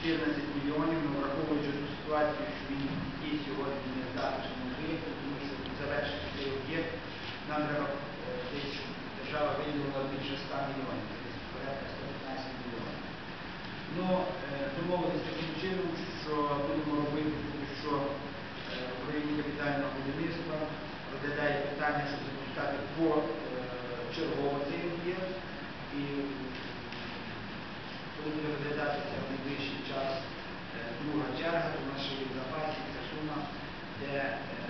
14 мільйонів, але враховуючи ту ситуацію, що він і сьогодні не здатний об'єкт, тому що завершити цей об'єкт нам треба десь держава виділила більше 100 мільйонів, десь порядка 115 мільйонів. Ну, домовилися таким чином, що будемо робити, тому що управління капітального будівництва розглядає питання, щоб запускати почергово цей об'єкт. І коли буде розглядатися в найближчий час друга черга, то в нас ще є в запасі ця сума, де